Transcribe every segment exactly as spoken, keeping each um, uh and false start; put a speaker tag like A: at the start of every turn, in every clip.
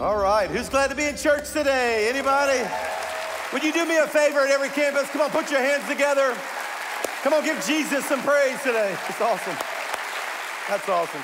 A: All right, who's glad to be in church today? Anybody? Would you do me a favor at every campus? Come on, put your hands together. Come on, give Jesus some praise today. It's awesome. That's awesome.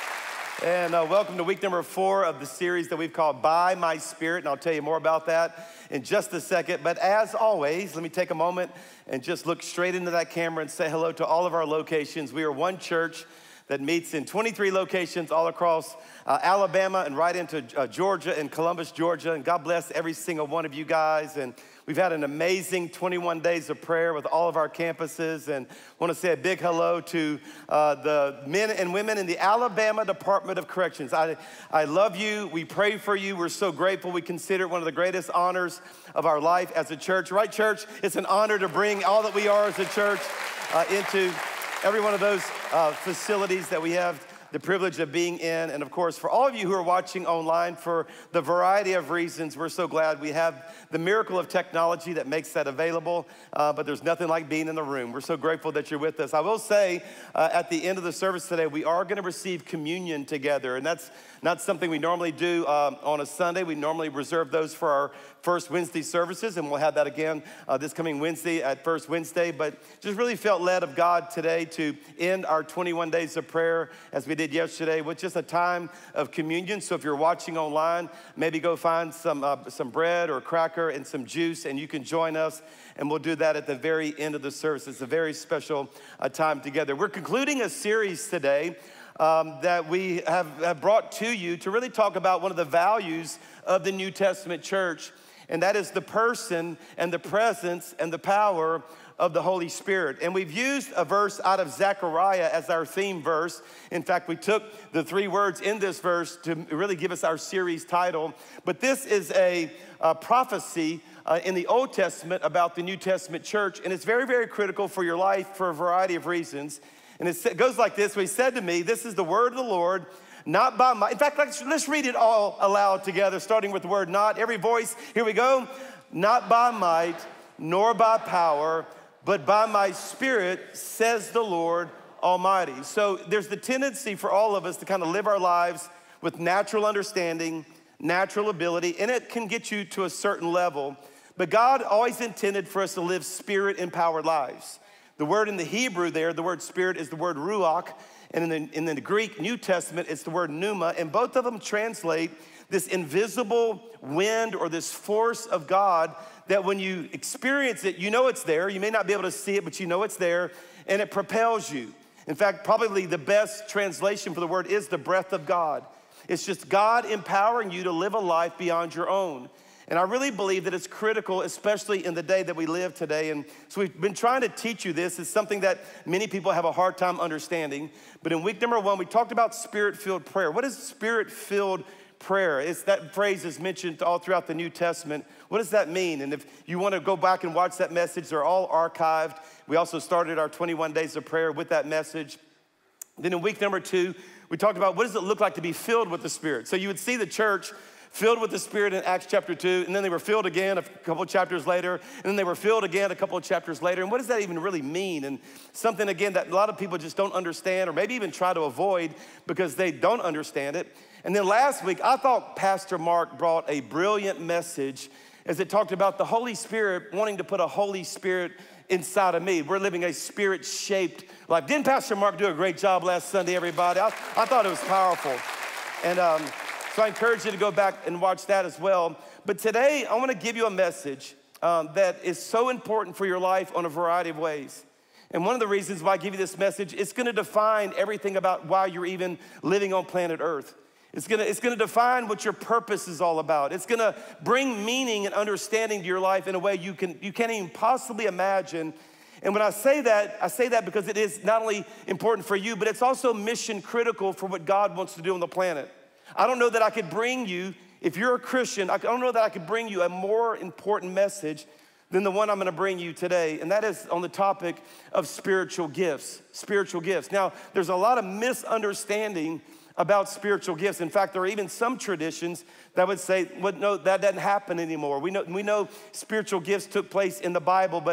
A: And uh, welcome to week number four of the series that we've called By My Spirit, and I'll tell you more about that in just a second. But as always, let me take a moment and just look straight into that camera and say hello to all of our locations. We are one church that meets in twenty-three locations all across uh, Alabama and right into uh, Georgia and Columbus, Georgia. And God bless every single one of you guys. And we've had an amazing twenty-one days of prayer with all of our campuses. And I want to say a big hello to uh, the men and women in the Alabama Department of Corrections. I, I love you. We pray for you. We're so grateful. We consider it one of the greatest honors of our life as a church. Right, church? It's an honor to bring all that we are as a church uh, into every one of those uh, facilities that we have the privilege of being in. And of course, for all of you who are watching online, for the variety of reasons, we're so glad we have the miracle of technology that makes that available, uh, but there's nothing like being in the room. We're so grateful that you're with us. I will say, uh, at the end of the service today, we are gonna receive communion together, and that's not something we normally do um, on a Sunday. We normally reserve those for our First Wednesday services, and we'll have that again uh, this coming Wednesday at First Wednesday, but just really felt led of God today to end our twenty-one days of prayer as we did yesterday with just a time of communion. So if you're watching online, maybe go find some, uh, some bread or cracker and some juice, and you can join us, and we'll do that at the very end of the service. It's a very special uh, time together. We're concluding a series today Um, that we have, have brought to you to really talk about one of the values of the New Testament church, and that is the person and the presence and the power of the Holy Spirit. And we've used a verse out of Zechariah as our theme verse. In fact, we took the three words in this verse to really give us our series title. But this is a, a prophecy uh, in the Old Testament about the New Testament church, and it's very, very critical for your life for a variety of reasons. And it goes like this. He said to me, this is the word of the Lord, not by might. In fact, let's, let's read it all aloud together, starting with the word not. Every voice, here we go. Not by might, nor by power, but by my spirit, says the Lord Almighty. So there's the tendency for all of us to kind of live our lives with natural understanding, natural ability, and it can get you to a certain level. But God always intended for us to live spirit-empowered lives. The word in the Hebrew there, the word spirit is the word ruach, and in the, in the Greek New Testament, it's the word pneuma, and both of them translate this invisible wind or this force of God that when you experience it, you know it's there. You may not be able to see it, but you know it's there, and it propels you. In fact, probably the best translation for the word is the breath of God. It's just God empowering you to live a life beyond your own. And I really believe that it's critical, especially in the day that we live today. And so we've been trying to teach you this. It's something that many people have a hard time understanding. But in week number one, we talked about spirit-filled prayer. What is spirit-filled prayer? It's that phrase is mentioned all throughout the New Testament. What does that mean? And if you want to go back and watch that message, they're all archived. We also started our twenty-one days of prayer with that message. Then in week number two, we talked about what does it look like to be filled with the Spirit. So you would see the church filled with the Spirit in Acts chapter two, and then they were filled again a couple of chapters later, and then they were filled again a couple of chapters later. And what does that even really mean? And something, again, that a lot of people just don't understand or maybe even try to avoid because they don't understand it. And then last week, I thought Pastor Mark brought a brilliant message as it talked about the Holy Spirit wanting to put a Holy Spirit inside of me. We're living a spirit-shaped life. Didn't Pastor Mark do a great job last Sunday, everybody? I, I thought it was powerful. And um, So I encourage you to go back and watch that as well. But today, I want to give you a message um, that is so important for your life on a variety of ways. And one of the reasons why I give you this message, it's going to define everything about why you're even living on planet Earth. It's going to, it's going to define what your purpose is all about. It's going to bring meaning and understanding to your life in a way you, can, you can't even possibly imagine. And when I say that, I say that because it is not only important for you, but it's also mission critical for what God wants to do on the planet. I don't know that I could bring you, if you're a Christian, I don't know that I could bring you a more important message than the one I'm gonna bring you today, and that is on the topic of spiritual gifts, spiritual gifts. Now, there's a lot of misunderstanding about spiritual gifts. In fact, there are even some traditions that would say, well, no, that doesn't happen anymore. We know, we know spiritual gifts took place in the Bible, but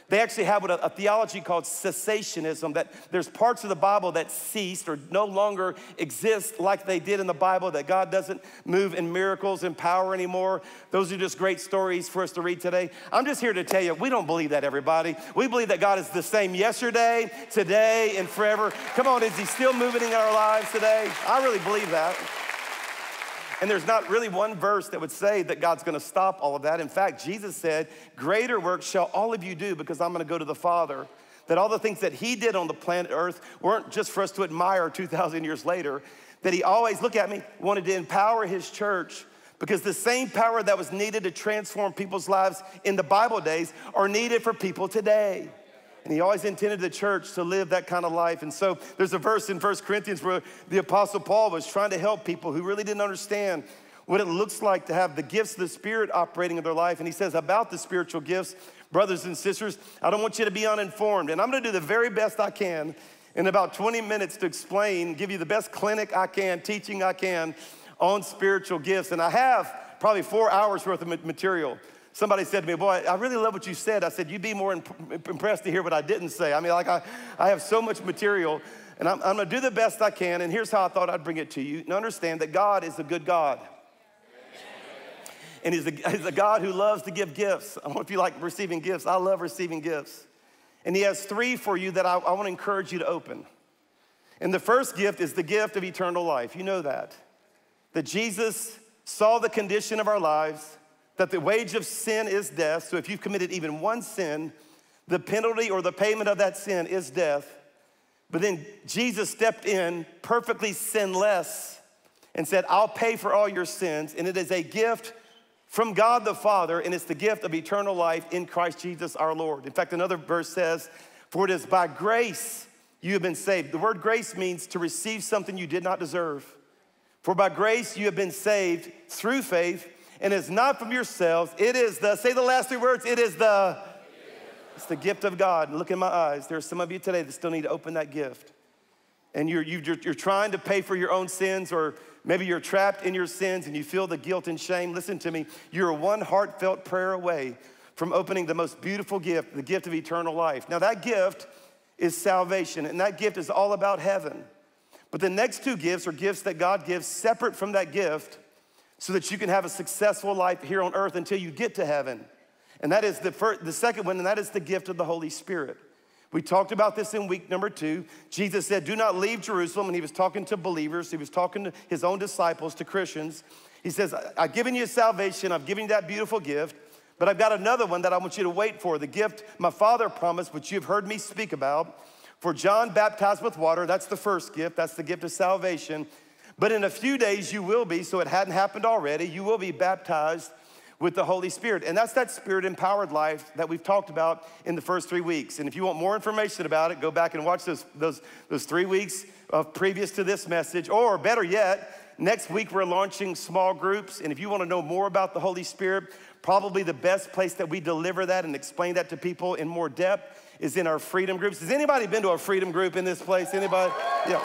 A: They actually have what a, a theology called cessationism, that there's parts of the Bible that ceased or no longer exist like they did in the Bible, that God doesn't move in miracles and power anymore. Those are just great stories for us to read today. I'm just here to tell you, we don't believe that, everybody. We believe that God is the same yesterday, today, and forever. Come on, is he still moving in our lives today? I really believe that. And there's not really one verse that would say that God's gonna stop all of that. In fact, Jesus said, greater works shall all of you do because I'm gonna go to the Father. That all the things that he did on the planet Earth weren't just for us to admire two thousand years later, that he always, look at me, wanted to empower his church, because the same power that was needed to transform people's lives in the Bible days are needed for people today. And he always intended the church to live that kind of life. And so there's a verse in First Corinthians where the Apostle Paul was trying to help people who really didn't understand what it looks like to have the gifts of the Spirit operating in their life. And he says about the spiritual gifts, brothers and sisters, I don't want you to be uninformed. And I'm gonna do the very best I can in about twenty minutes to explain, give you the best clinic I can, teaching I can on spiritual gifts. And I have probably four hours worth of material. Somebody said to me, boy, I really love what you said. I said, you'd be more imp impressed to hear what I didn't say. I mean, like I, I have so much material, and I'm, I'm gonna do the best I can, and here's how I thought I'd bring it to you. And understand that God is a good God. And he's a, he's a God who loves to give gifts. I don't know if you like receiving gifts. I love receiving gifts. And he has three for you that I, I wanna encourage you to open. And the first gift is the gift of eternal life. You know that. That Jesus saw the condition of our lives, that the wage of sin is death. So if you've committed even one sin, the penalty or the payment of that sin is death. But then Jesus stepped in perfectly sinless and said, I'll pay for all your sins. And it is a gift from God the Father, and it's the gift of eternal life in Christ Jesus our Lord. In fact, another verse says, for it is by grace you have been saved. The word grace means to receive something you did not deserve. For by grace you have been saved through faith, and it's not from yourselves. It is the, say the last three words, it is the, it's the gift of God. And look in my eyes. There are some of you today that still need to open that gift. And you're, you're, you're trying to pay for your own sins, or maybe you're trapped in your sins and you feel the guilt and shame. Listen to me. You're one heartfelt prayer away from opening the most beautiful gift, the gift of eternal life. Now that gift is salvation, and that gift is all about heaven. But the next two gifts are gifts that God gives separate from that gift, so that you can have a successful life here on earth until you get to heaven. And that is the first, the second one, and that is the gift of the Holy Spirit. We talked about this in week number two. Jesus said, do not leave Jerusalem, and he was talking to believers. He was talking to his own disciples, to Christians. He says, I've given you salvation, I've given you that beautiful gift, but I've got another one that I want you to wait for, the gift my Father promised, which you've heard me speak about. For John baptized with water, that's the first gift, that's the gift of salvation. But in a few days you will be, so it hadn't happened already, you will be baptized with the Holy Spirit. And that's that Spirit-empowered life that we've talked about in the first three weeks. And if you want more information about it, go back and watch those, those, those three weeks of previous to this message. Or better yet, next week we're launching small groups. And if you want to know more about the Holy Spirit, probably the best place that we deliver that and explain that to people in more depth is in our freedom groups. Has anybody been to a freedom group in this place? Anybody? Yeah.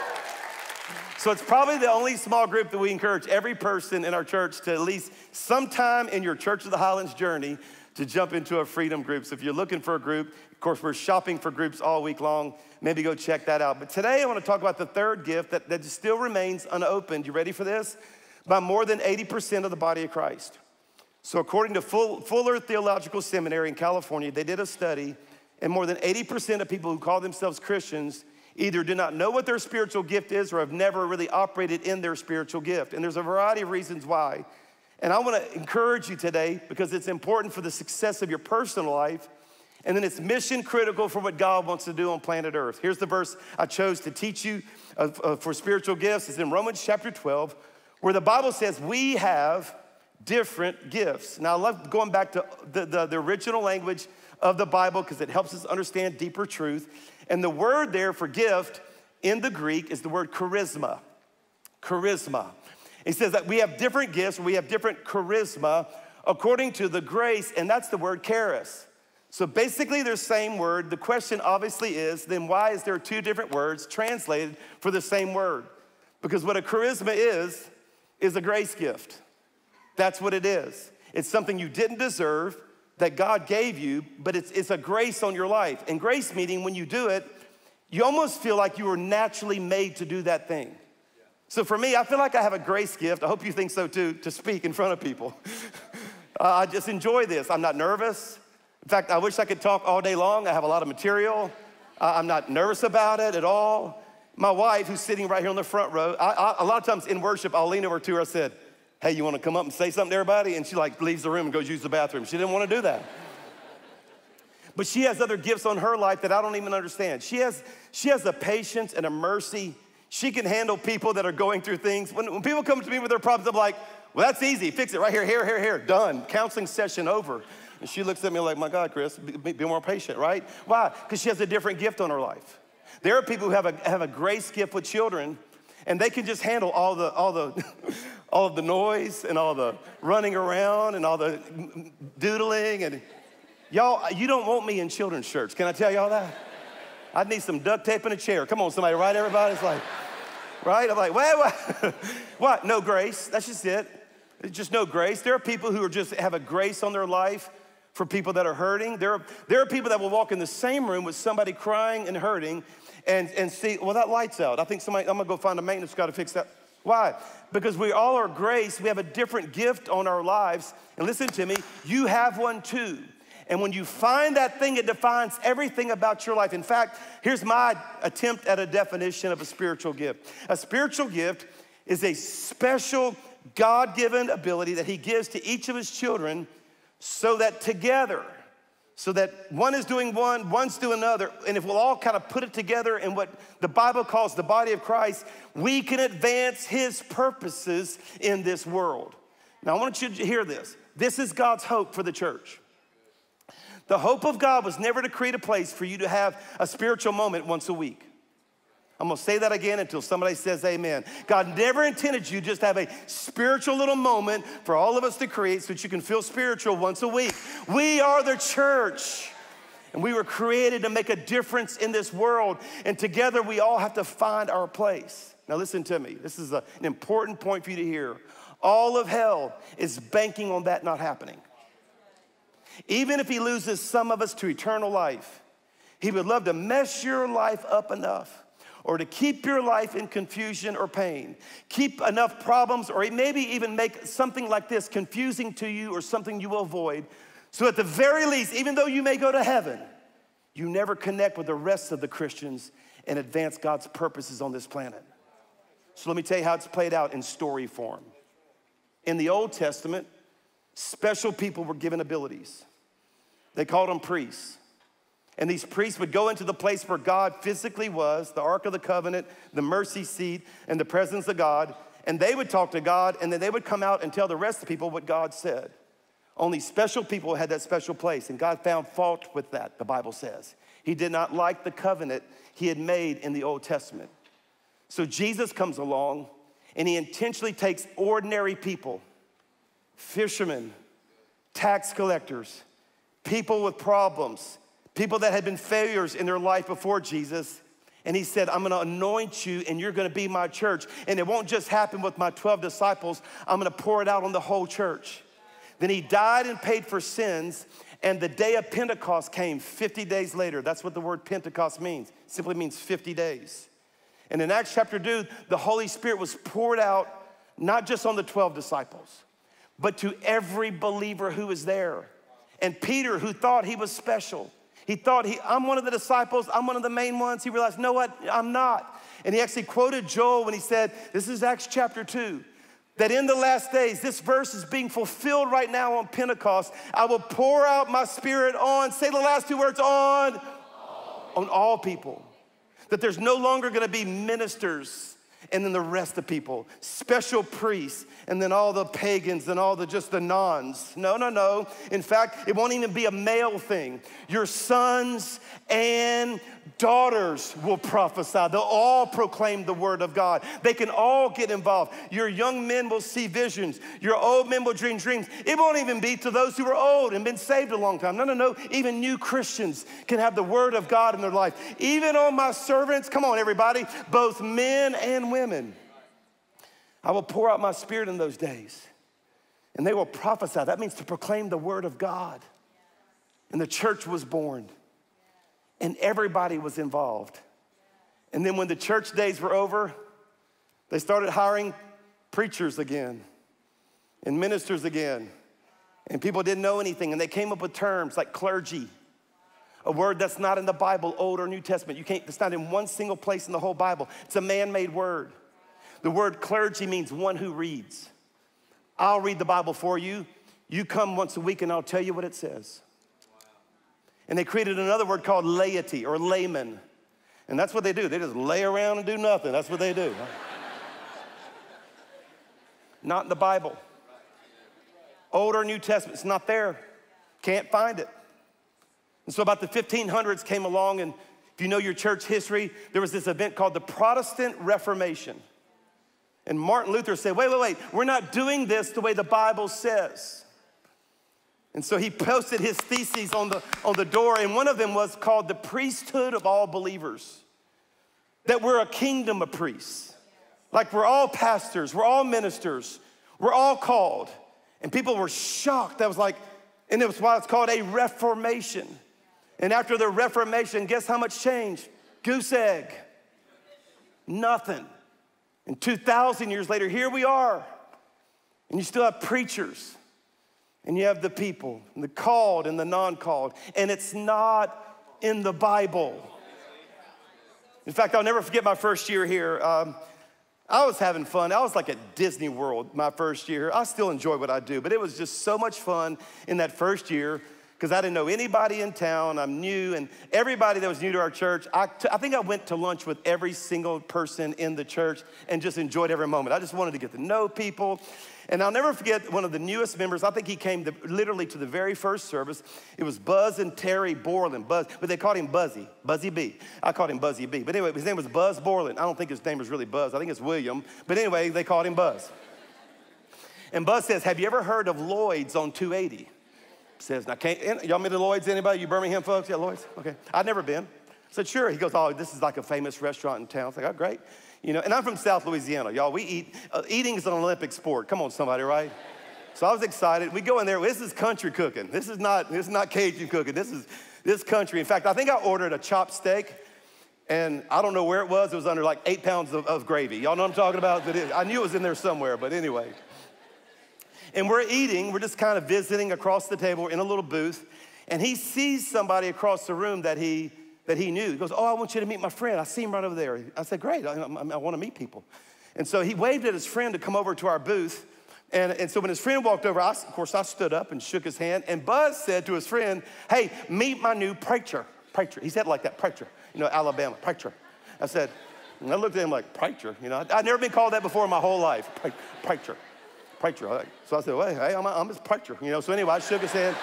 A: So it's probably the only small group that we encourage every person in our church to at least sometime in your Church of the Highlands journey to jump into a freedom group. So if you're looking for a group, of course, we're shopping for groups all week long. Maybe go check that out. But today I want to talk about the third gift that, that still remains unopened. You ready for this? By more than eighty percent of the body of Christ. So according to Fuller Theological Seminary in California, they did a study, and more than eighty percent of people who call themselves Christians either do not know what their spiritual gift is or have never really operated in their spiritual gift. And there's a variety of reasons why. And I want to encourage you today because it's important for the success of your personal life, and then it's mission critical for what God wants to do on planet Earth. Here's the verse I chose to teach you uh, uh, for spiritual gifts. It's in Romans chapter twelve, where the Bible says we have different gifts. Now I love going back to the, the, the original language of the Bible because it helps us understand deeper truth. And the word there for gift in the Greek is the word charisma. Charisma. He says that we have different gifts, we have different charisma according to the grace, and that's the word charis. So basically they're the same word. The question obviously is, then why is there two different words translated for the same word? Because what a charisma is, is a grace gift. That's what it is. It's something you didn't deserve that God gave you, but it's, it's a grace on your life. And grace meaning when you do it, you almost feel like you were naturally made to do that thing. So for me, I feel like I have a grace gift. I hope you think so too, to speak in front of people. uh, I just enjoy this. I'm not nervous. In fact, I wish I could talk all day long. I have a lot of material. Uh, I'm not nervous about it at all. My wife, who's sitting right here on the front row, I, I, a lot of times in worship, I'll lean over to her. I said, hey, you want to come up and say something to everybody? And she like leaves the room and goes use the bathroom. She didn't want to do that. But she has other gifts on her life that I don't even understand. She has, she has a patience and a mercy. She can handle people that are going through things. When, when people come to me with their problems, I'm like, well, that's easy. Fix it right here, here, here, here. Done. Counseling session over. And she looks at me like, my God, Chris, be, be more patient, right? Why? Because she has a different gift on her life. There are people who have a, have a grace gift with children, and they can just handle all the, all the, all of the noise and all the running around and all the doodling. And y'all, you don't want me in children's church. Can I tell y'all that? I'd need some duct tape and a chair. Come on, somebody, right? Everybody's like, right? I'm like, what, what? What? No grace. That's just it. It's just no grace. There are people who are just have a grace on their life for people that are hurting. There are, there are people that will walk in the same room with somebody crying and hurting and, and see, well, that light's out. I think somebody, I'm gonna go find a maintenance guy to fix that. Why? Because we all are grace. We have a different gift on our lives. And listen to me, you have one too. And when you find that thing, it defines everything about your life. In fact, here's my attempt at a definition of a spiritual gift. A spiritual gift is a special God-given ability that he gives to each of his children so that together, so that one is doing one, one's doing another, and if we'll all kind of put it together in what the Bible calls the body of Christ, we can advance his purposes in this world. Now, I want you to hear this. This is God's hope for the church. The hope of God was never to create a place for you to have a spiritual moment once a week. I'm gonna say that again until somebody says amen. God never intended you just to have a spiritual little moment for all of us to create so that you can feel spiritual once a week. We are the church, and we were created to make a difference in this world, and together we all have to find our place. Now listen to me. This is a, an important point for you to hear. All of hell is banking on that not happening. Even if he loses some of us to eternal life, he would love to mess your life up enough or to keep your life in confusion or pain, keep enough problems, or maybe even make something like this confusing to you or something you will avoid, so at the very least, even though you may go to heaven, you never connect with the rest of the Christians and advance God's purposes on this planet. So let me tell you how it's played out in story form. In the Old Testament, special people were given abilities. They called them priests. And these priests would go into the place where God physically was, the Ark of the Covenant, the mercy seat, and the presence of God, and they would talk to God, and then they would come out and tell the rest of the people what God said. Only special people had that special place, and God found fault with that, the Bible says. He did not like the covenant he had made in the Old Testament. So Jesus comes along, and he intentionally takes ordinary people, fishermen, tax collectors, people with problems, people that had been failures in their life before Jesus. And he said, I'm gonna anoint you and you're gonna be my church. And it won't just happen with my twelve disciples, I'm gonna pour it out on the whole church. Then he died and paid for sins, and the day of Pentecost came fifty days later. That's what the word Pentecost means. It simply means fifty days. And in Acts chapter two, the Holy Spirit was poured out, not just on the twelve disciples, but to every believer who was there. And Peter, who thought he was special, he thought, he, I'm one of the disciples, I'm one of the main ones. He realized, no, what? I'm not. And he actually quoted Joel when he said, this is Acts chapter two, that in the last days, this verse is being fulfilled right now on Pentecost. I will pour out my spirit on, say the last two words, on, on all people. That there's no longer gonna be ministers and then the rest of people, special priests, and then all the pagans and all the just the nuns. No, no, no. In fact, it won't even be a male thing. Your sons and daughters will prophesy. They'll all proclaim the word of God. They can all get involved. Your young men will see visions. Your old men will dream dreams. It won't even be to those who are old and been saved a long time. No, no, no. Even new Christians can have the word of God in their life. Even on my servants, come on everybody, both men and women. I will pour out my spirit in those days, and they will prophesy. That means to proclaim the word of God. And the church was born. And everybody was involved. And then when the church days were over, they started hiring preachers again and ministers again. And people didn't know anything. And they came up with terms like clergy, a word that's not in the Bible, Old or New Testament. You can't, it's not in one single place in the whole Bible. It's a man-made word. The word clergy means one who reads. I'll read the Bible for you. You come once a week and I'll tell you what it says. And they created another word called laity or layman. And that's what they do. They just lay around and do nothing. That's what they do. Not in the Bible. Old or New Testament, it's not there. Can't find it. And so about the fifteen hundreds came along, and if you know your church history, there was this event called the Protestant Reformation. And Martin Luther said, wait, wait, wait, we're not doing this the way the Bible says. And so he posted his theses on the, on the door, and one of them was called the priesthood of all believers. That we're a kingdom of priests. Like we're all pastors, we're all ministers, we're all called. And people were shocked. That was like, and it was why it's called a reformation. And after the Reformation, guess how much changed? Goose egg. Nothing. And two thousand years later, here we are. And you still have preachers. And you have the people, and the called and the non-called. And it's not in the Bible. In fact, I'll never forget my first year here. Um, I was having fun. I was like at Disney World my first year. I still enjoy what I do, but it was just so much fun in that first year because I didn't know anybody in town. I'm new, and everybody that was new to our church, I, t- I think I went to lunch with every single person in the church and just enjoyed every moment. I just wanted to get to know people. And I'll never forget one of the newest members. I think he came to, literally to the very first service. It was Buzz and Terry Borland. Buzz, but they called him Buzzy, Buzzy B. I called him Buzzy B. But anyway, his name was Buzz Borland. I don't think his name was really Buzz. I think it's William. But anyway, they called him Buzz. And Buzz says, have you ever heard of Lloyd's on two eighty? Says, now, can't, y'all been to Lloyd's, anybody? You Birmingham folks? Yeah, Lloyd's? Okay. I'd never been. I said, sure. He goes, oh, this is like a famous restaurant in town. I was like, oh, great. You know, and I'm from South Louisiana. Y'all, we eat, uh, eating is an Olympic sport. Come on, somebody, right? So I was excited. We go in there. This is country cooking. This is not, this is not Cajun cooking. This is this country. In fact, I think I ordered a chopped steak, and I don't know where it was. It was under like eight pounds of, of gravy. Y'all know what I'm talking about? But it, I knew it was in there somewhere, but anyway. And we're eating. We're just kind of visiting across the table. We're in a little booth, and he sees somebody across the room that he that he knew. He goes, oh, I want you to meet my friend. I see him right over there. I said, great. I, I, I want to meet people. And so he waved at his friend to come over to our booth. And, and so when his friend walked over, I, of course, I stood up and shook his hand. And Buzz said to his friend, hey, meet my new preacher. Preacher. He said it like that, preacher. You know, Alabama, preacher. I said, and I looked at him like, preacher. You know, I'd never been called that before in my whole life. Pre- preacher. Preacher. So I said, well, hey, I'm, I'm his preacher. You know, so anyway, I shook his hand.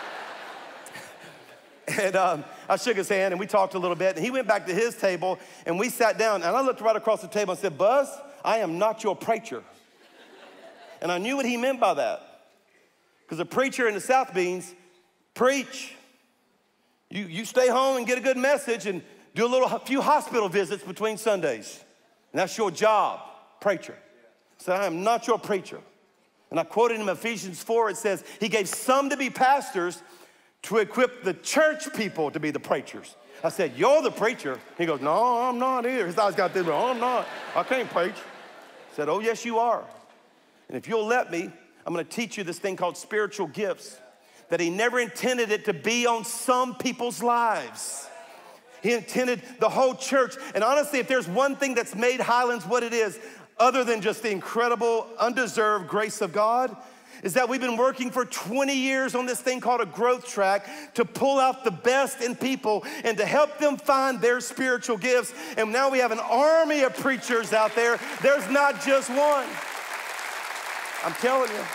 A: And um, I shook his hand, and we talked a little bit. And he went back to his table, and we sat down. And I looked right across the table and said, Buzz, I am not your preacher. And I knew what he meant by that. Because a preacher in the South means preach. You, you stay home and get a good message and do a little a few hospital visits between Sundays. And that's your job, preacher. So I am not your preacher. And I quoted him Ephesians four. It says, he gave some to be pastors to equip the church people to be the preachers. I said, you're the preacher. He goes, no, I'm not either. His eyes got this, no, I'm not. I can't preach. I said, oh, yes, you are. And if you'll let me, I'm gonna teach you this thing called spiritual gifts that he never intended it to be on some people's lives. He intended the whole church. And honestly, if there's one thing that's made Highlands what it is, other than just the incredible, undeserved grace of God, is that we've been working for twenty years on this thing called a growth track to pull out the best in people and to help them find their spiritual gifts. And now we have an army of preachers out there. There's not just one. I'm telling you.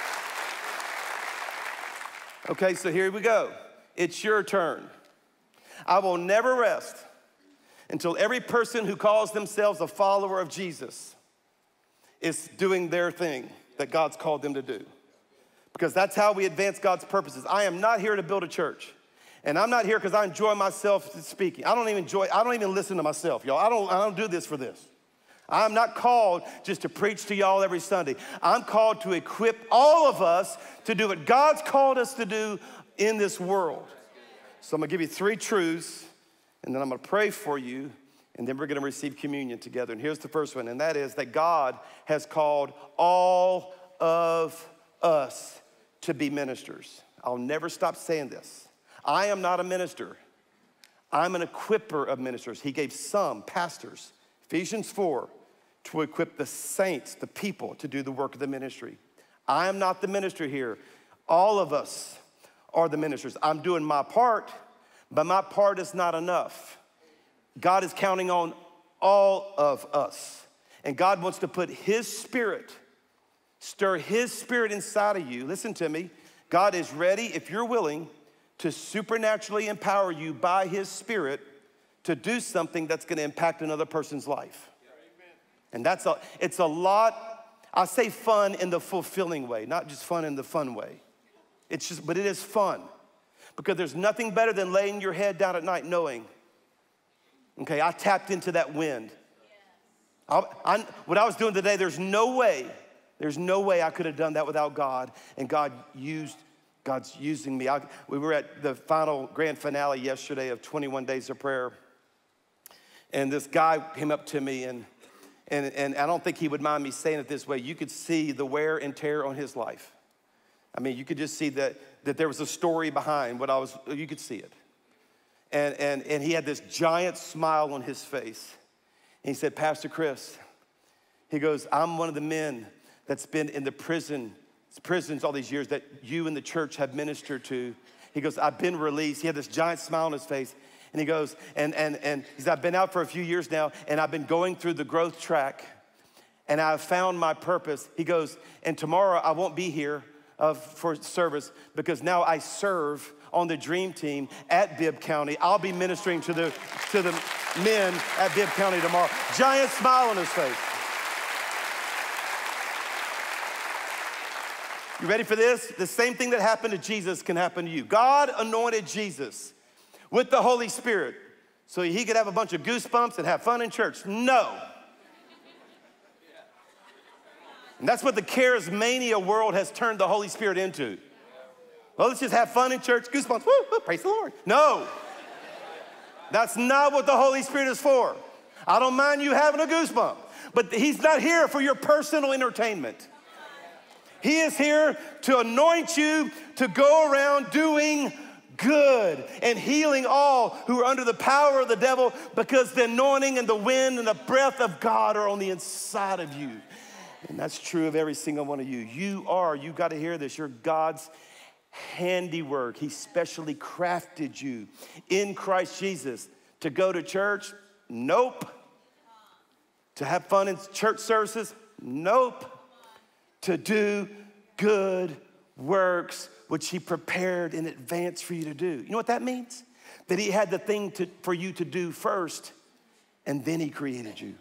A: Okay, so here we go. It's your turn. I will never rest until every person who calls themselves a follower of Jesus is doing their thing that God's called them to do. Because that's how we advance God's purposes. I am not here to build a church. And I'm not here because I enjoy myself speaking. I don't even enjoy, I don't even listen to myself, y'all. I don't, I don't do this for this. I'm not called just to preach to y'all every Sunday. I'm called to equip all of us to do what God's called us to do in this world. So I'm gonna give you three truths, and then I'm gonna pray for you, and then we're gonna receive communion together. And here's the first one, and that is that God has called all of us to be ministers. I'll never stop saying this. I am not a minister. I'm an equipper of ministers. He gave some pastors, Ephesians four, to equip the saints, the people, to do the work of the ministry. I am not the minister here. All of us are the ministers. I'm doing my part, but my part is not enough. God is counting on all of us. And God wants to put his spirit, stir his spirit inside of you. Listen to me. God is ready, if you're willing, to supernaturally empower you by his spirit to do something that's gonna impact another person's life. And that's a, it's a lot, I say fun in the fulfilling way, not just fun in the fun way. It's just, but it is fun. Because there's nothing better than laying your head down at night knowing, okay, I tapped into that wind. I, I, what I was doing today, there's no way, there's no way I could have done that without God. And God used, God's using me. I, we were at the final grand finale yesterday of twenty-one Days of Prayer. And this guy came up to me, and, and, and I don't think he would mind me saying it this way. You could see the wear and tear on his life. I mean, you could just see that, that there was a story behind what I was, you could see it. And, and, and he had this giant smile on his face. And he said, Pastor Chris, he goes, I'm one of the men that's been in the prison, prisons all these years that you and the church have ministered to. He goes, I've been released. He had this giant smile on his face. And he goes, and, and, and he said, I've been out for a few years now, and I've been going through the growth track, and I've found my purpose. He goes, and tomorrow I won't be here uh, for service because now I serve on the dream team at Bibb County. I'll be ministering to the, to the men at Bibb County tomorrow. Giant smile on his face. You ready for this? The same thing that happened to Jesus can happen to you. God anointed Jesus with the Holy Spirit so he could have a bunch of goosebumps and have fun in church. No. And that's what the charismania world has turned the Holy Spirit into. Well, let's just have fun in church, goosebumps, woo, woo, praise the Lord. No, that's not what the Holy Spirit is for. I don't mind you having a goosebump, but he's not here for your personal entertainment. He is here to anoint you to go around doing good and healing all who are under the power of the devil, because the anointing and the wind and the breath of God are on the inside of you. And that's true of every single one of you. You are, you got to hear this, you're God's handiwork. He specially crafted you in Christ Jesus. To go to church? Nope. To have fun in church services? Nope. To do good works which he prepared in advance for you to do. You know what that means? That he had the thing to, for you to do first, and then he created you.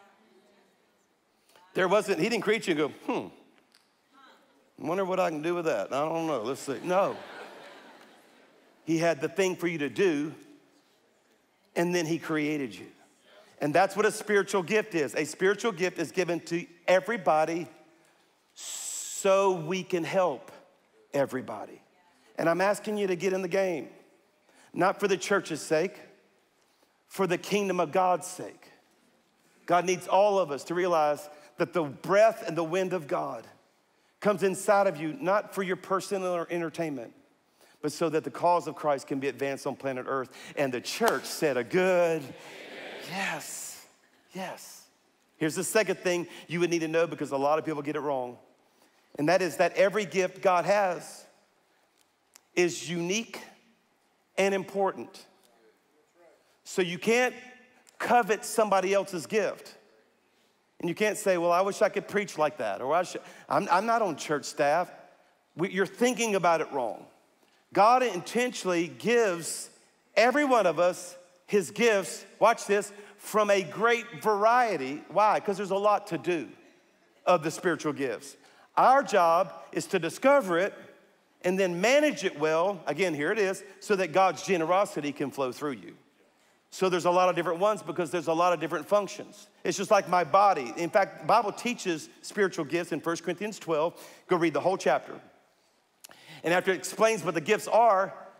A: There wasn't, he didn't create you and go, hmm, I wonder what I can do with that. I don't know, let's see. No. He had the thing for you to do, and then he created you. And that's what a spiritual gift is. A spiritual gift is given to everybody so we can help everybody. And I'm asking you to get in the game, not for the church's sake, for the kingdom of God's sake. God needs all of us to realize that the breath and the wind of God comes inside of you, not for your personal entertainment, but so that the cause of Christ can be advanced on planet Earth. And the church said a good, yes, yes. Here's the second thing you would need to know, because a lot of people get it wrong. And that is that every gift God has is unique and important. So you can't covet somebody else's gift. And you can't say, well, I wish I could preach like that. Or I should. I'm, I'm not on church staff. We, you're thinking about it wrong. God intentionally gives every one of us his gifts, watch this, from a great variety. Why? Because there's a lot to do of the spiritual gifts. Our job is to discover it and then manage it well, again, here it is, so that God's generosity can flow through you. So there's a lot of different ones because there's a lot of different functions. It's just like my body. In fact, the Bible teaches spiritual gifts in First Corinthians twelve. Go read the whole chapter. And after it explains what the gifts are,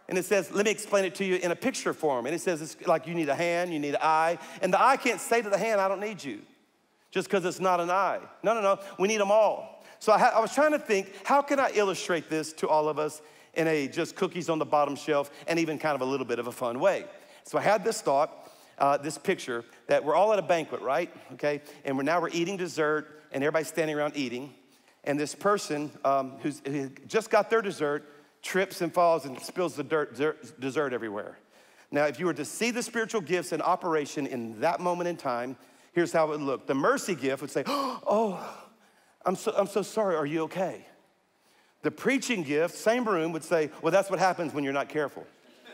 A: and it says, let me explain it to you in a picture form. And it says, it's like you need a hand, you need an eye. And the eye can't say to the hand, I don't need you, just because it's not an eye. No, no, no, we need them all. So I, I was trying to think, how can I illustrate this to all of us in a just cookies on the bottom shelf and even kind of a little bit of a fun way? So I had this thought, uh, this picture, that we're all at a banquet, right? Okay, and we're now we're eating dessert, and everybody's standing around eating. And this person um, who's who just got their dessert trips and falls and spills the dirt, dessert, dessert everywhere. Now, if you were to see the spiritual gifts in operation in that moment in time, here's how it would look. The mercy gift would say, oh, I'm so, I'm so sorry, are you okay? The preaching gift, same room, would say, well, that's what happens when you're not careful.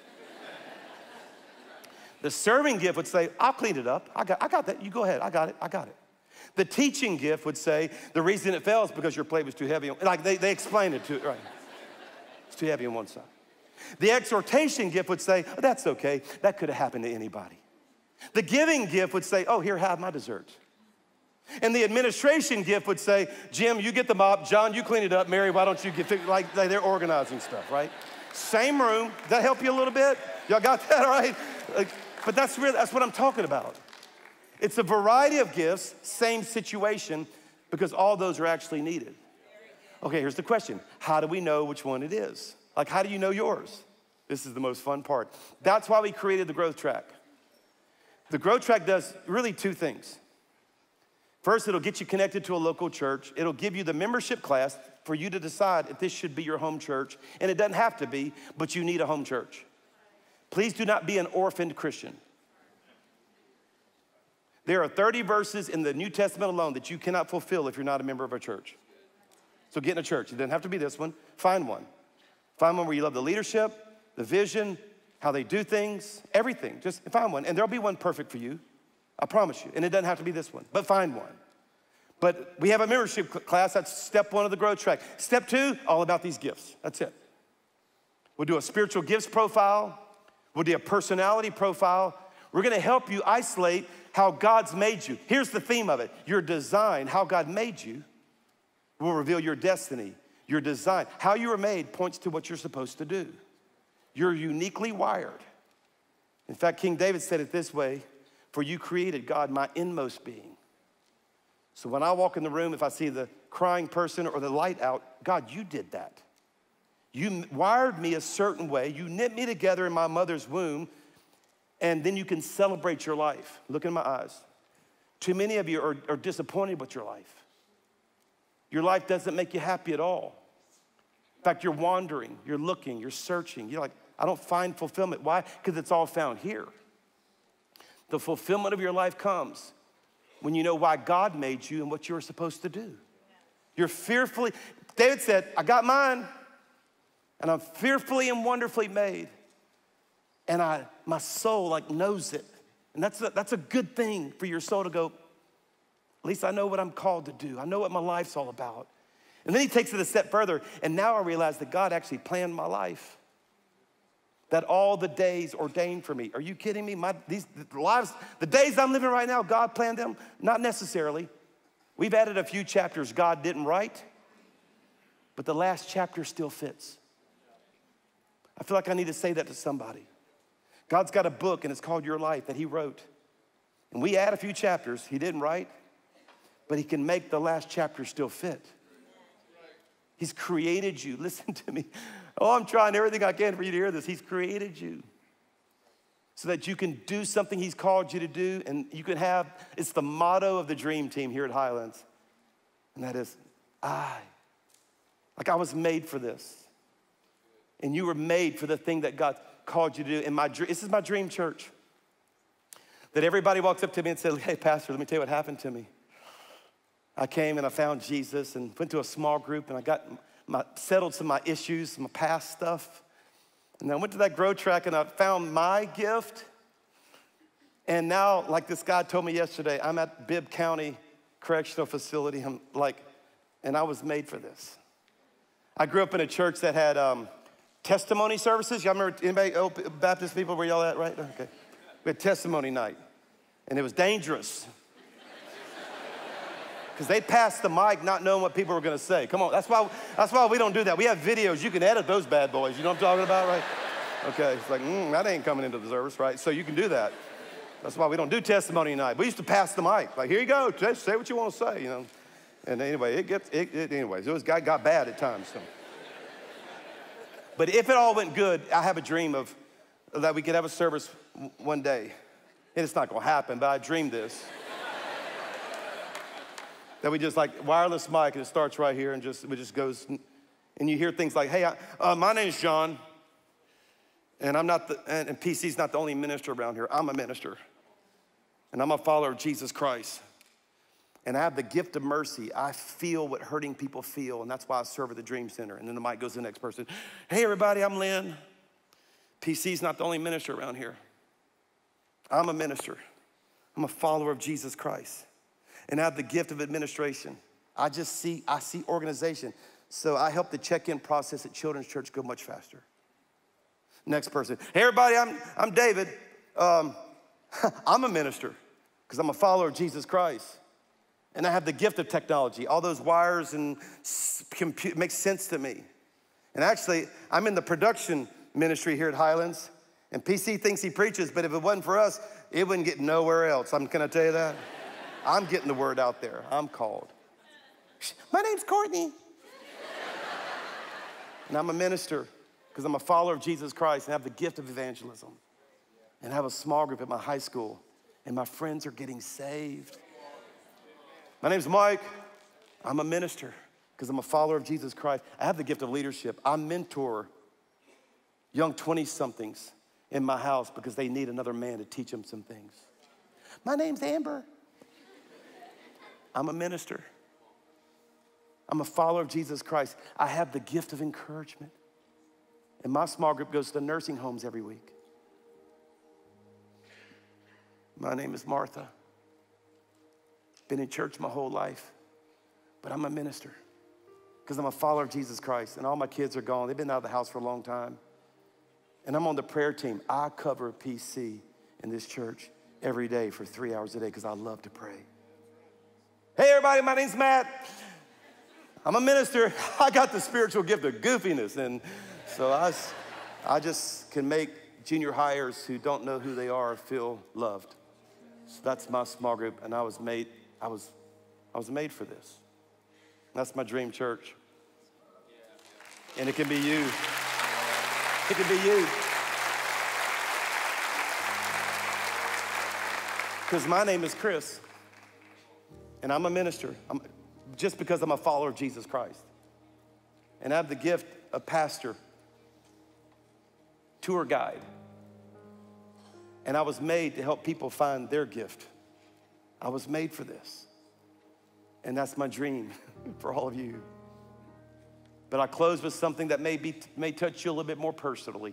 A: The serving gift would say, I'll clean it up. I got, I got that. You go ahead. I got it. I got it. The teaching gift would say, the reason it fell is because your plate was too heavy. Like they, they explained it to it, right? It's too heavy on one side. The exhortation gift would say, oh, that's okay. That could have happened to anybody. The giving gift would say, oh, here, have my dessert. And the administration gift would say, Jim, you get the mop. John, you clean it up. Mary, why don't you get, like they're organizing stuff, right? Same room. Does that help you a little bit? Y'all got that, all right? Like, but that's really, that's what I'm talking about. It's a variety of gifts, same situation, because all those are actually needed. Okay, here's the question. How do we know which one it is? Like, how do you know yours? This is the most fun part. That's why we created the growth track. The growth track does really two things. First, it'll get you connected to a local church. It'll give you the membership class for you to decide if this should be your home church. And it doesn't have to be, but you need a home church. Please do not be an orphaned Christian. There are thirty verses in the New Testament alone that you cannot fulfill if you're not a member of a church. So get in a church. It doesn't have to be this one. Find one. Find one where you love the leadership, the vision, how they do things, everything. Just find one. And there'll be one perfect for you. I promise you. And it doesn't have to be this one, but find one. But we have a membership class. That's step one of the growth track. Step two, all about these gifts. That's it. We'll do a spiritual gifts profile. We'll do a personality profile. We're gonna help you isolate how God's made you. Here's the theme of it. Your design, how God made you, will reveal your destiny. Your design, how you were made points to what you're supposed to do. You're uniquely wired. In fact, King David said it this way, for you created, God, my inmost being. So when I walk in the room, if I see the crying person or the light out, God, you did that. You wired me a certain way. You knit me together in my mother's womb, and then you can celebrate your life. Look in my eyes. Too many of you are, are disappointed with your life. Your life doesn't make you happy at all. In fact, you're wandering, you're looking, you're searching. You're like, I don't find fulfillment. Why? Because it's all found here. The fulfillment of your life comes when you know why God made you and what you're supposed to do. You're fearfully, David said, I got mine, and I'm fearfully and wonderfully made. And I, my soul like knows it. And that's a, that's a good thing for your soul to go, at least I know what I'm called to do. I know what my life's all about. And then he takes it a step further, and now I realize that God actually planned my life. That all the days ordained for me. Are you kidding me? My, these the lives, the days I'm living right now, God planned them? Not necessarily. We've added a few chapters God didn't write, but the last chapter still fits. I feel like I need to say that to somebody. God's got a book, and it's called Your Life, that he wrote. And we add a few chapters he didn't write, but he can make the last chapter still fit. He's created you. Listen to me. Oh, I'm trying everything I can for you to hear this. He's created you so that you can do something he's called you to do, and you can have, it's the motto of the dream team here at Highlands, and that is, I. Like I was made for this. And you were made for the thing that God called you to do. In my dream, this is my dream church. That everybody walks up to me and says, hey, pastor, let me tell you what happened to me. I came and I found Jesus and went to a small group, and I got my, settled some of my issues, some of my past stuff. And I went to that grow track and I found my gift. And now, like this guy told me yesterday, I'm at Bibb County Correctional Facility. I'm like, and I was made for this. I grew up in a church that had um, testimony services. Y'all remember, anybody, oh, Baptist people, where y'all at, right? Okay. We had testimony night, and it was dangerous. Because they passed the mic not knowing what people were gonna say. Come on, that's why, that's why we don't do that. We have videos, you can edit those bad boys. You know what I'm talking about, right? Okay, it's like, mm, that ain't coming into the service, right? So you can do that. That's why we don't do testimony night. We used to pass the mic. Like, here you go, just say what you want to say, you know. And anyway, it gets, it, it, anyways, it was, got, got bad at times. So. But if it all went good, I have a dream of that we could have a service one day. And it's not gonna happen, but I dreamed this. That we just like wireless mic and it starts right here and just, it just goes, and you hear things like, hey, I, uh, my name's John. And I'm not the, and, and P C's not the only minister around here. I'm a minister. And I'm a follower of Jesus Christ. And I have the gift of mercy. I feel what hurting people feel, and that's why I serve at the Dream Center. And then the mic goes to the next person. Hey, everybody, I'm Lynn. P C's not the only minister around here. I'm a minister. I'm a follower of Jesus Christ. And I have the gift of administration. I just see, I see organization. So I help the check-in process at Children's Church go much faster. Next person. Hey, everybody, I'm, I'm David. Um, I'm a minister because I'm a follower of Jesus Christ. And I have the gift of technology. All those wires and compute makes sense to me. And actually, I'm in the production ministry here at Highlands. And P C thinks he preaches, but if it wasn't for us, it wouldn't get nowhere else. I'm, can I tell you that? I'm getting the word out there. I'm called. My name's Courtney. And I'm a minister because I'm a follower of Jesus Christ and I have the gift of evangelism. And I have a small group at my high school, and my friends are getting saved. My name's Mike. I'm a minister because I'm a follower of Jesus Christ. I have the gift of leadership. I mentor young twenty-somethings in my house because they need another man to teach them some things. My name's Amber. I'm a minister. I'm a follower of Jesus Christ. I have the gift of encouragement. And my small group goes to the nursing homes every week. My name is Martha. Been in church my whole life, but I'm a minister because I'm a follower of Jesus Christ, and all my kids are gone. They've been out of the house for a long time. And I'm on the prayer team. I cover P C in this church every day for three hours a day because I love to pray. Hey, everybody, my name's Matt. I'm a minister. I got the spiritual gift of goofiness, and so I, I just can make junior hires who don't know who they are feel loved. So that's my small group, and I was made, I was, I was made for this. That's my dream church. And it can be you. It can be you. Because my name is Chris, and I'm a minister. I'm, just because I'm a follower of Jesus Christ. And I have the gift of pastor, tour guide. And I was made to help people find their gift. I was made for this. And that's my dream for all of you. But I close with something that may, be, may touch you a little bit more personally.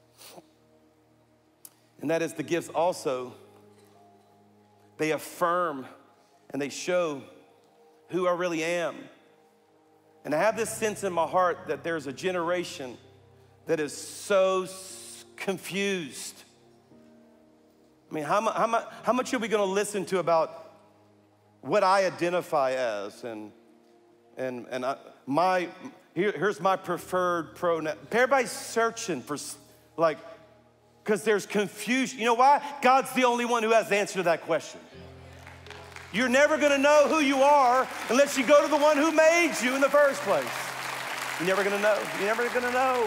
A: And that is the gifts also, they affirm and they show who I really am. And I have this sense in my heart that there's a generation that is so confused. I mean, how, how, how much are we gonna listen to about what I identify as? And, and, and I, my, here, here's my preferred pronoun. Everybody's searching for, like, because there's confusion. You know why? God's the only one who has the answer to that question. You're never gonna know who you are unless you go to the one who made you in the first place. You're never gonna know. You're never gonna know.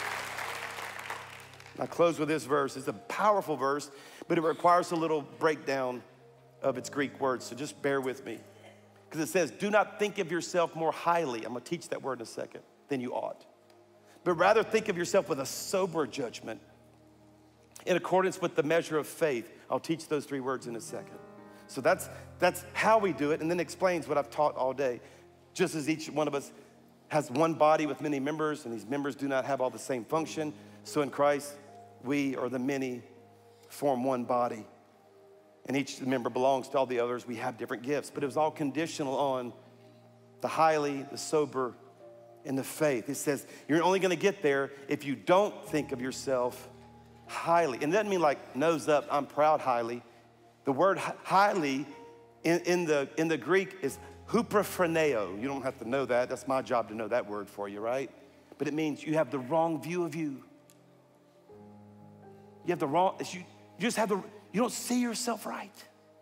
A: I close with this verse. It's a powerful verse, but it requires a little breakdown of its Greek words, so just bear with me. Because it says, do not think of yourself more highly, I'm gonna teach that word in a second, than you ought. But rather think of yourself with a sober judgment in accordance with the measure of faith. I'll teach those three words in a second. So that's, that's how we do it, and then it explains what I've taught all day. Just as each one of us has one body with many members, and these members do not have all the same function, so in Christ, we, or the many, form one body. And each member belongs to all the others. We have different gifts, but it was all conditional on the highly, the sober, and the faith. It says you're only gonna get there if you don't think of yourself highly. And it doesn't mean like nose up, I'm proud highly. The word highly in, in, the, in the Greek is huprophreneo. You don't have to know that. That's my job to know that word for you, right? But it means you have the wrong view of you. You have the wrong, you, you just have the, you don't see yourself right.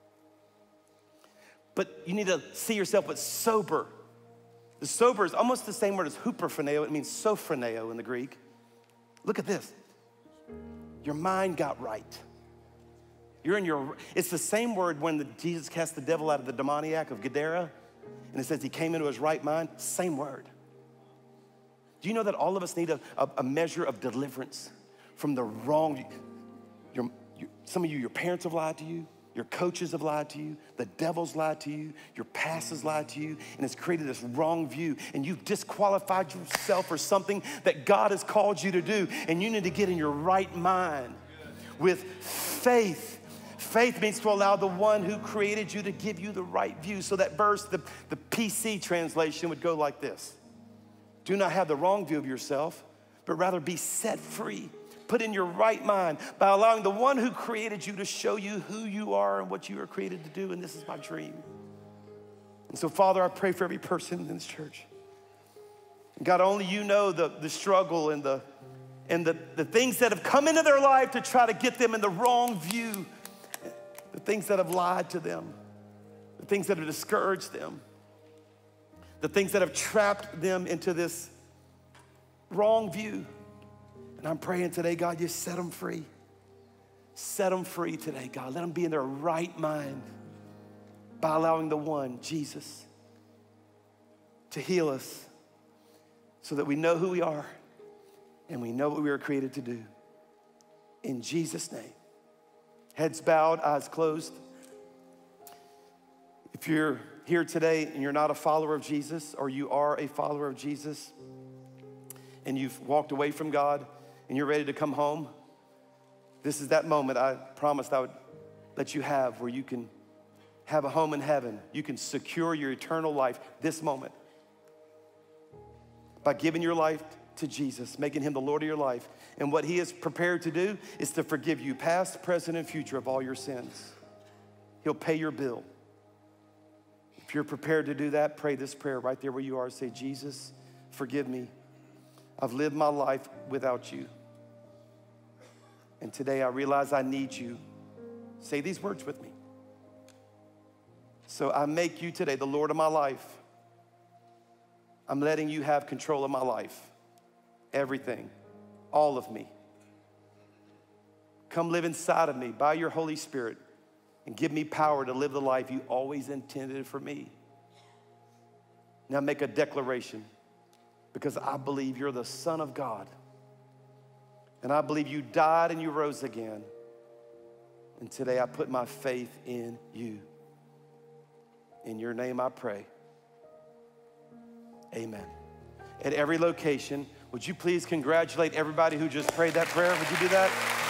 A: But you need to see yourself but sober. The sober is almost the same word as huperphoneo. It means sophroneo in the Greek. Look at this. Your mind got right. You're in your, it's the same word when the, Jesus cast the devil out of the demoniac of Gadara, and it says he came into his right mind, same word. Do you know that all of us need a, a, a measure of deliverance from the wrong, your, your, some of you, your parents have lied to you, your coaches have lied to you, the devil's lied to you, your past has lied to you, and it's created this wrong view, and you've disqualified yourself for something that God has called you to do, and you need to get in your right mind with faith. Faith means to allow the one who created you to give you the right view. So that verse, the, the P C translation would go like this. Do not have the wrong view of yourself, but rather be set free, put in your right mind by allowing the one who created you to show you who you are and what you were created to do. And this is my dream. And so, Father, I pray for every person in this church. God, only you know the, the struggle and, the, and the, the things that have come into their life to try to get them in the wrong view. The things that have lied to them, the things that have discouraged them, the things that have trapped them into this wrong view. And I'm praying today, God, you set them free. Set them free today, God. Let them be in their right mind by allowing the one, Jesus, to heal us so that we know who we are and we know what we were created to do. In Jesus' name. Heads bowed, eyes closed. If you're here today and you're not a follower of Jesus, or you are a follower of Jesus and you've walked away from God and you're ready to come home, this is that moment I promised I would let you have where you can have a home in heaven. You can secure your eternal life this moment by giving your life to Jesus, making him the Lord of your life. And what he is prepared to do is to forgive you past, present, and future of all your sins. He'll pay your bill. If you're prepared to do that, pray this prayer right there where you are. Say, Jesus, forgive me. I've lived my life without you. And today I realize I need you. Say these words with me. So I make you today the Lord of my life. I'm letting you have control of my life. Everything, all of me. Come live inside of me by your Holy Spirit and give me power to live the life you always intended for me. Now make a declaration, because I believe you're the Son of God. And I believe you died and you rose again. And today I put my faith in you. In your name I pray. Amen. At every location, would you please congratulate everybody who just prayed that prayer? Would you do that?